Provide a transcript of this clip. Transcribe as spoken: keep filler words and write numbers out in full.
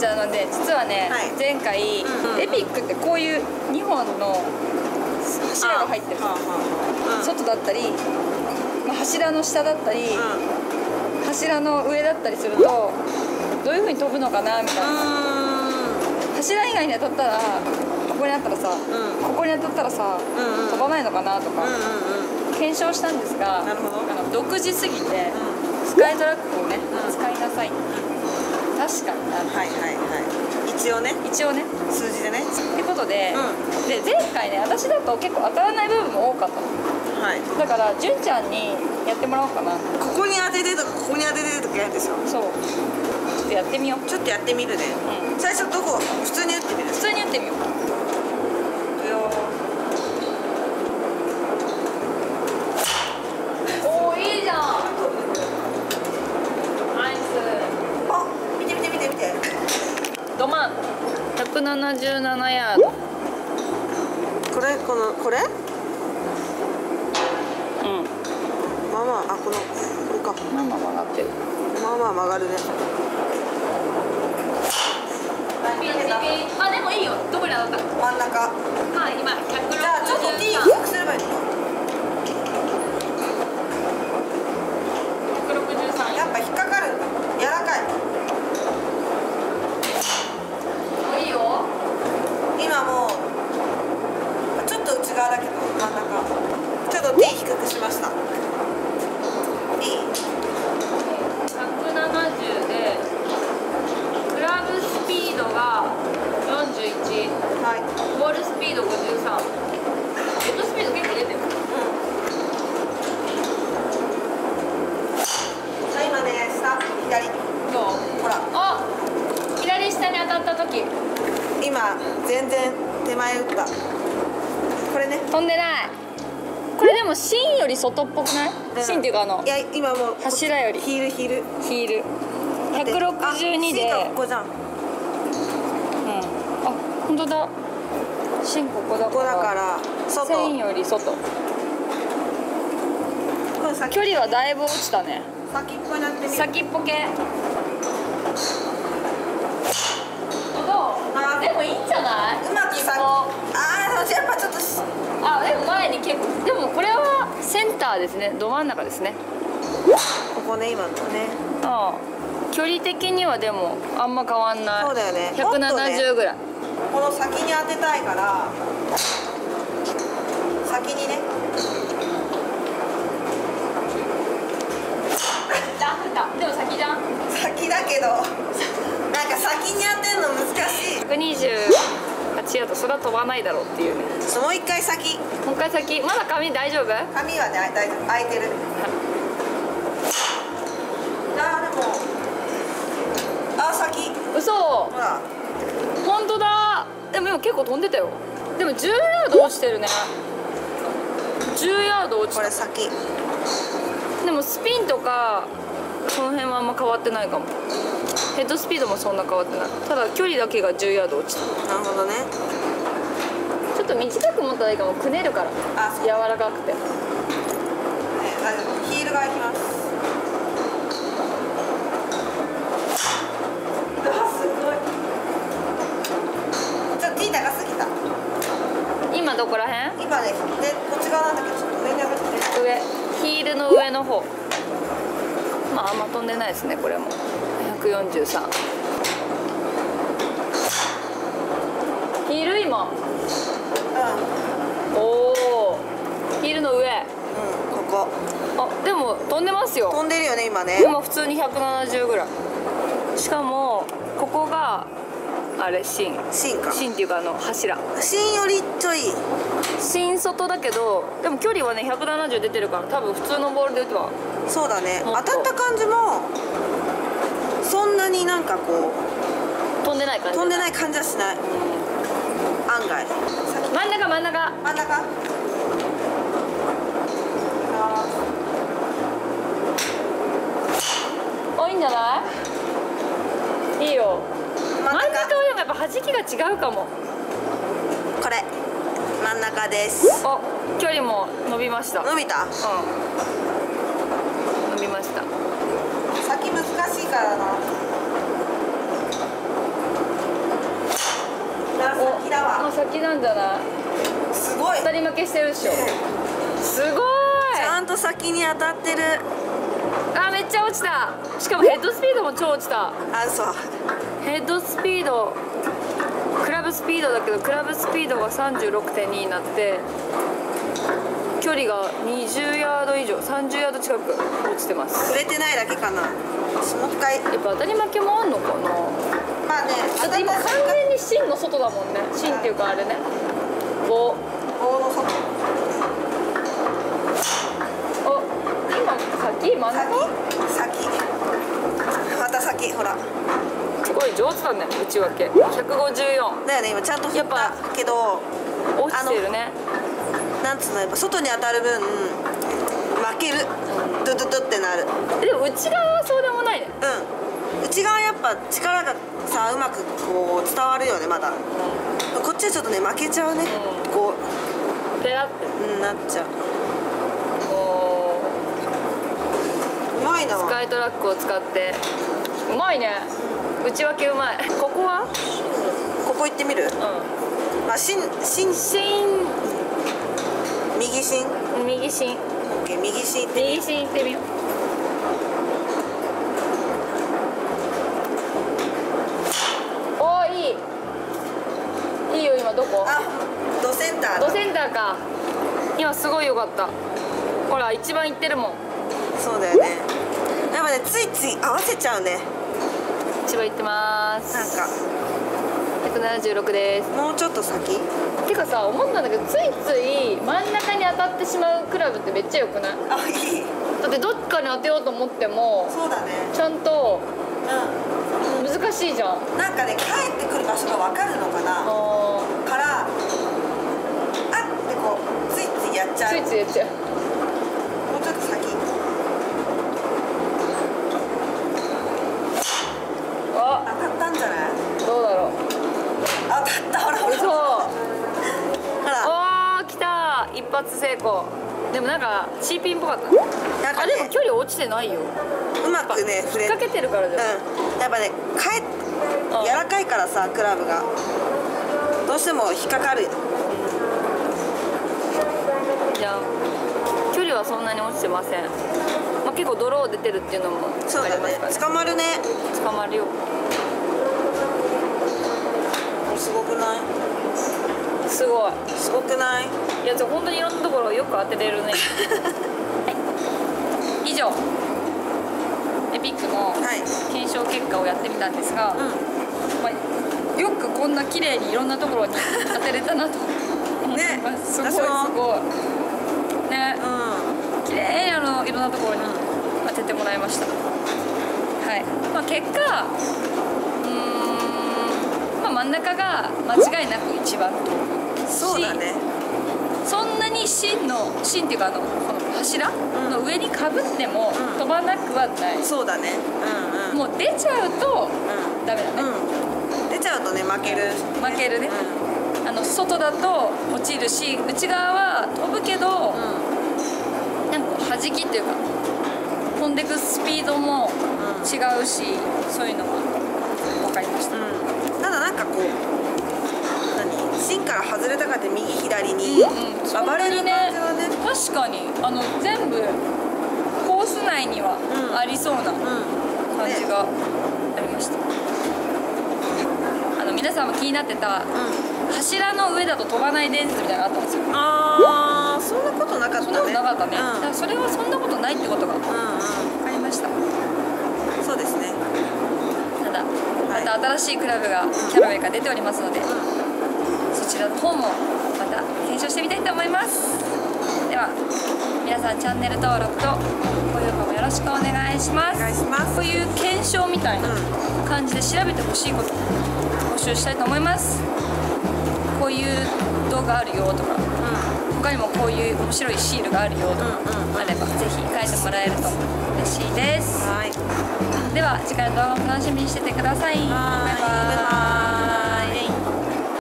じゃあので実はね、はい、前回、うんうん、エピックってこういうにほんの柱が入ってる、うん、外だったり、まあ、柱の下だったり、うん、柱の上だったりするとどういう風に飛ぶのかなみたいな。柱以外に当たったらここにあったらさ、うん、ここに当たったらさ、うんうん、飛ばないのかなとか、うんうんうん、検証したんですが、なるほど、あの独自すぎて、うん、スカイトラックをね、うん、使いなさいって、うん、確かにな、はいはいはい、一応ね一応ね数字でねってことで、うん、で前回ね私だと結構当たらない部分も多かったの、はい、だから純ちゃんにやってもらおうかな。 ここに当ててとかここに当ててとかやるんですよ。 そう、ちょっとやってみよう。 ちょっとやってみるね、うん、最初どこ普通に打ってみる。 普通に打ってみよう。いくよ。おお、いいじゃん。ナイス。 あ、見て見て見て見て。 どまんひゃくななじゅうななヤード。 これこのこれうん、 まあまあ、あ、このこれか。 まあまあ曲がってる。 まあまあ曲がるね。 あ、でもいいよ。どこに当たった？ 真ん中。 はい、今ひゃくろくじゅうさん。 じゃあちょっと T 低くすればいいのか。 ひゃくろくじゅうさん。 やっぱ引っかかる。柔らかい。 いいよ。今もうちょっと内側だけど真ん中。ちょっと T 低くしました。いい？ ひゃくななじゅうでクラブスピードがよんじゅういち、はい、ボールスピードごじゅうさん、ヘッドスピード結構出てる。うん。 じゃあ今ね、下左。 どう？ ほら。 あ、左下に当たった時。 今全然手前打った。これね。 飛んでない。これでも芯より外っぽくない？芯っていうかあの。 いや今もう柱より。 ヒールヒール。 ヒール。ひゃくろくじゅうにで。 ここじゃん。うん。 あ、本当だ。芯ここだから。 ここだから外。 線より外。距離はだいぶ落ちたね。 先っぽになってみる。 先っぽ系。どう？でもいいんじゃない？ うまくさ。ああ、やっぱちょっと。 あ、でも前に結構。でもこれはセンターですね。ど真ん中ですね。 ここね、今のね。 ああ。距離的にはでもあんま変わんない。 そうだよね。 ひゃくななじゅうぐらい。 この先に当てたいから先にね。 でも先じゃん。 先だけどなんか先に当てるの難しい。 ひゃくにじゅうはちヤード、それは飛ばないだろうっていうね。 もう一回先。 もう一回先。まだ髪大丈夫？ 髪はね、大丈夫。開いてる。あーでもあ、先。 嘘。 ほら。 本当だ。でも今結構飛んでたよ。でもじゅうヤード落ちてるね。じゅうヤード落ちた。 これ先。 でもスピンとかその辺はあんま変わってないかも。ヘッドスピードもそんな変わってない。ただ距離だけがじゅうヤード落ちた。 なるほどね。 ちょっと短く持ったらいいかも。くねるから。あ、柔らかくて。ね、 大丈夫。ヒールが開きます。 今どこら辺？ 今ね、でこっち側なんだけどちょっと上に上がって。 上、ヒールの上の方。まああんま飛んでないですねこれも。ひゃくよんじゅうさん。ヒール今。うん。おお。ヒールの上。うん、 ここ。 あ、でも飛んでますよ。 飛んでるよね今ね。 今普通にひゃくななじゅうぐらい。しかもここが。あれ芯芯か芯っていうかあの柱芯よりちょい芯外だけどでも距離はねひゃくななじゅう出てるから多分普通のボールで打てばそうだね。当たった感じもそんなになんかこう飛んでない感じ飛んでない感じはしない、うん、案外真ん中真ん中真ん中あ、いいんじゃないいいよ。真ん中はでもやっぱ弾きが違うかも。 これ真ん中です。 あ、距離も伸びました。 伸びた？うん。 伸びました。 先難しいからな。 先だわ。 まあ先なんじゃない。 すごい。 当たり負けしてるでしょ。すごい。 ちゃんと先に当たってる。 あ、めっちゃ落ちた。しかもヘッドスピードも超落ちた。 あ、そう。 ヘッドスピード、クラブスピードだけどクラブスピードが さんじゅうろくてんに になって距離がにじゅうヤード以上、さんじゅうヤード近く落ちてます。 触れてないだけかな。もう一回。 やっぱ当たり負けもあんのかな。 まあね、 だって今完全に芯の外だもんね。芯っていうかあれね、棒棒の外。 お、今先真ん中先また先、ほらすごい上手だね、内訳ひゃくごじゅうよんだよね。今ちゃんと振ったけど落ちてるね。 なんつうの、やっぱ外に当たる分負ける、ドゥドゥドゥってなる。 でも内側はそうでもないね。 うん、内側やっぱ力がさうまくこう伝わるよね。まだ、うん、こっちはちょっとね負けちゃうね、うん、こうペラって、 うん、なっちゃう。 おー、うまいな。 スカイトラックを使ってうまいね。内訳うまい。ここはここ行ってみる。うん、まあ芯芯芯右芯右芯。 オッケー、右芯行ってみよう。 右芯行ってみよう。おー、いいいいよ。今どこ。 あ、ドセンターだ。 ドセンターか。今すごい良かった。ほら一番行ってるもん。 そうだよね。やっぱね、ついつい合わせちゃうね。 一番行ってます。 なんかひゃくななじゅうろくです。 もうちょっと先。 てかさ、思ったんだけど、ついつい真ん中に当たってしまうクラブってめっちゃ良くない？ あ、いい。 だってどっかに当てようと思ってもそうだね。 ちゃんとう難しいじゃん。 ん。なんかね、帰ってくる場所が分かるのかな。 あからあってこうついついやっちゃう。 ついついやっちゃう。 もうちょっと先。 あ、 当たったんじゃない？ どうだろう。 当たった。ほらほら嘘。 ほら。 おー、来た。一発成功。でもなんか C ピンっぽかった。 なんかあ、でもね、 距離落ちてないよ。 うまくね触れ。 引っ掛けてるからじゃない。 うん。やっぱね、かえうん柔らかいからさ、クラブがどうしても引っかかる。 じゃあ距離はそんなに落ちてません。まあ、結構ドロー出てるっていうのもありますそうだねか。ね。 捕まるね。 捕まるよ。 すごくない？ すごい。 すごくない？ いや、じゃあ本当にいろんなところをよく当てれるね。はい、以上エピックの検証結果をやってみたんですが、 うん、 まあ、よくこんな綺麗にいろんなところに当てれたなと思います。 ね、 すごいすごいね、うん、綺麗にあのいろんなところに当ててもらいました。はい、まあ、結果うーん、まあ、真ん中が間違いなく一番と。 そうだね。 そんなに芯の芯っていうかあのこの柱の上にかぶっても飛ばなくはない。 そうだね。うんうん。 もう出ちゃうとダメだね。 うん、出ちゃうとね負ける。 負けるね。 うん、 あの外だと落ちるし、内側は飛ぶけど、うん、なんか弾きっていうか飛んでくスピードも違うし、そういうのが分かりました。うん、 ただなんかこう何芯から外れたかって右左に暴れる感じはね。 確かにあの全部コース内にはありそうな感じがありました。あの皆さんも気になってた、うん、柱の上だと飛ばない伝説みたいなのがあったんですよ。 ああ、そんなことなかったね。 そんなことなかったね。 うん、 だからそれはそんなことないってことが分かりました。 そうですね。 ただまた新しいクラブがキャラウェイから出ておりますので、うん、そちらの方もまた検証してみたいと思います。では皆さんチャンネル登録と高評価もよろしくお願いします。 お願いします。 こういう検証みたいな感じで調べてほしいことを募集したいと思います。こういう動画あるよとか、うん、他にもこういう面白いシールがあるよとかあれば、ぜひ書いてもらえると嬉しいです。はい、では次回の動画も楽しみにしててください。バイバーイ。